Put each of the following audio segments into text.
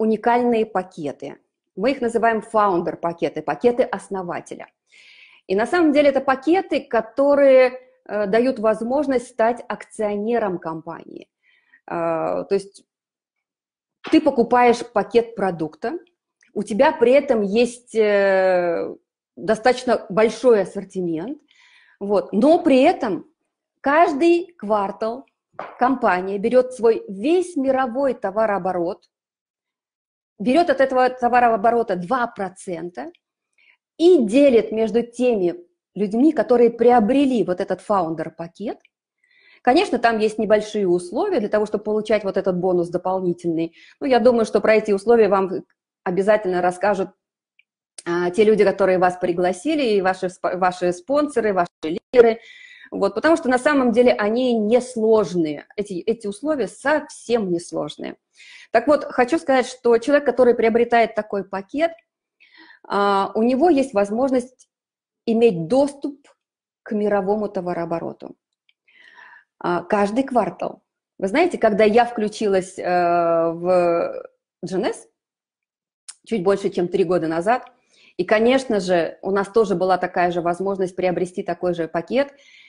уникальные пакеты. Мы их называем founder-пакеты, пакеты основателя. И на самом деле это пакеты, которые дают возможность стать акционером компании. То есть ты покупаешь пакет продукта, у тебя при этом есть достаточно большой ассортимент, вот, но при этом каждый квартал компания берет свой весь мировой товарооборот, берет от этого товарооборота 2% и делит между теми людьми, которые приобрели вот этот фаундер-пакет. Конечно, там есть небольшие условия для того, чтобы получать вот этот бонус дополнительный. Ну, я думаю, что про эти условия вам обязательно расскажут те люди, которые вас пригласили, и ваши спонсоры, ваши лидеры. Вот, потому что на самом деле они несложные. Эти условия совсем несложные. Так вот, хочу сказать, что человек, который приобретает такой пакет, у него есть возможность иметь доступ к мировому товарообороту. Каждый квартал. Вы знаете, когда я включилась в GNS, чуть больше, чем 3 года назад, и, конечно же, у нас тоже была такая же возможность приобрести такой же пакет,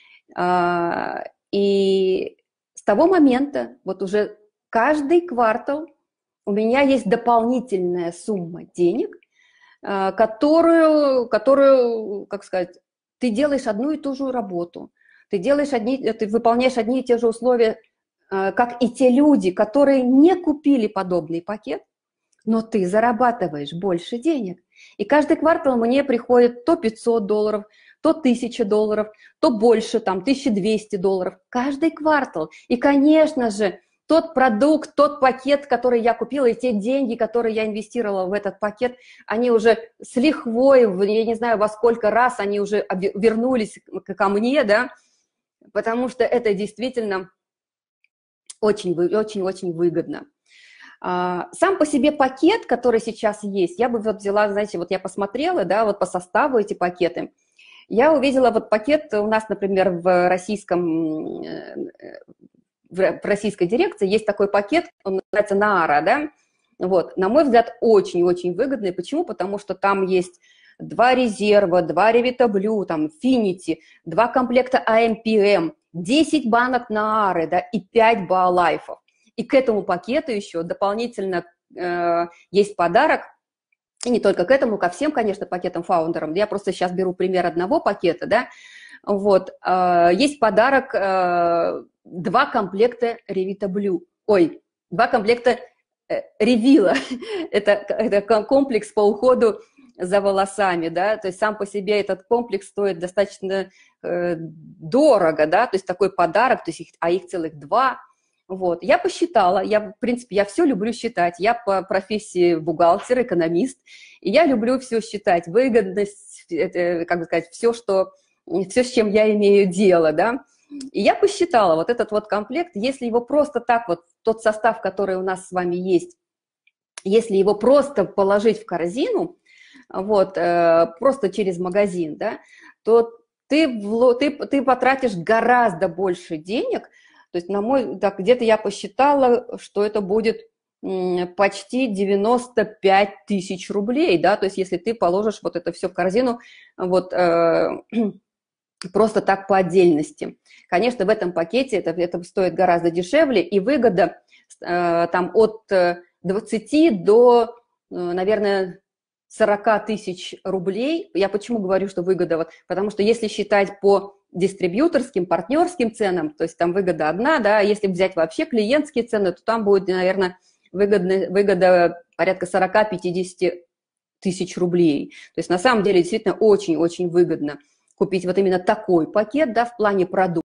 и с того момента, вот уже каждый квартал у меня есть дополнительная сумма денег, которую, как сказать, ты делаешь одну и ту же работу, ты выполняешь одни и те же условия, как и те люди, которые не купили подобный пакет, но ты зарабатываешь больше денег. И каждый квартал мне приходит то $500, то $1000, то больше, там, $1200. Каждый квартал. И, конечно же, тот продукт, тот пакет, который я купила, и те деньги, которые я инвестировала в этот пакет, они уже с лихвой, я не знаю, во сколько раз они уже вернулись ко мне, да, потому что это действительно очень-очень выгодно. Сам по себе пакет, который сейчас есть, я бы вот взяла, знаете, вот я посмотрела, да, вот по составу эти пакеты, я увидела вот пакет у нас, например, в российской дирекции есть такой пакет, он называется Наара, да, вот, на мой взгляд, очень-очень выгодный. Почему? Потому что там есть 2 резерва, 2 Revita Blue, там, Finity, 2 комплекта AMPM, 10 банок Наары, да, и 5 Баолайфов. И к этому пакету еще дополнительно есть подарок, и не только к этому, ко всем, конечно, пакетам-фаундерам. Я просто сейчас беру пример одного пакета, да, вот, есть подарок 2 комплекта Revita Blue, 2 комплекта Ревила, это комплекс по уходу за волосами, да, то есть сам по себе этот комплекс стоит достаточно дорого, да, то есть такой подарок, то есть их целых 2. Вот, я посчитала, в принципе, я все люблю считать, я по профессии бухгалтер, экономист, и я люблю все считать, выгодность, как бы сказать, все, с чем я имею дело, да, и я посчитала вот этот вот комплект, если его просто так вот, тот состав, который у нас с вами есть, если его просто положить в корзину, вот, просто через магазин, да, то ты потратишь гораздо больше денег. То есть, так, где-то я посчитала, что это будет почти 95 тысяч рублей, да, то есть если ты положишь вот это все в корзину, вот, просто так по отдельности. Конечно, в этом пакете это стоит гораздо дешевле, и выгода там от 20 до, наверное, 40 тысяч рублей. Я почему говорю, что выгода? Вот, потому что если считать по дистрибьюторским, партнерским ценам, то есть там выгода одна, да, если взять вообще клиентские цены, то там будет, наверное, выгода порядка 40-50 тысяч рублей. То есть на самом деле действительно очень-очень выгодно купить вот именно такой пакет, да, в плане продукта.